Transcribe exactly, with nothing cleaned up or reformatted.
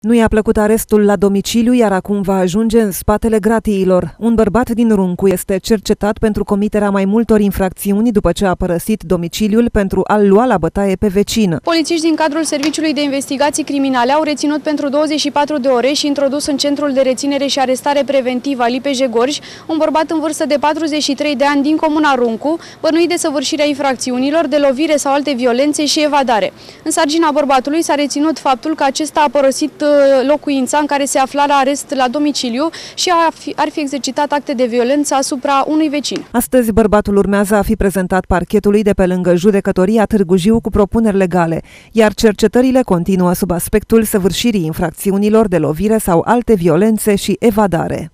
Nu i-a plăcut arestul la domiciliu, iar acum va ajunge în spatele gratiilor. Un bărbat din Runcu este cercetat pentru comiterea mai multor infracțiuni după ce a părăsit domiciliul pentru a-l lua la bătaie pe vecină. Polițiști din cadrul Serviciului de Investigații Criminale au reținut pentru douăzeci și patru de ore și introdus în centrul de reținere și arestare preventivă Lipeș-Gorj un bărbat în vârstă de patruzeci și trei de ani din comuna Runcu, bănuit de săvârșirea infracțiunilor, de lovire sau alte violențe și evadare. În sarcina bărbatului s-a reținut faptul că acesta a părăsit locuința în care se afla la arest la domiciliu și ar fi exercitat acte de violență asupra unui vecin. Astăzi, bărbatul urmează a fi prezentat parchetului de pe lângă Judecătoria Târgu Jiu cu propuneri legale, iar cercetările continuă sub aspectul săvârșirii infracțiunilor de lovire sau alte violențe și evadare.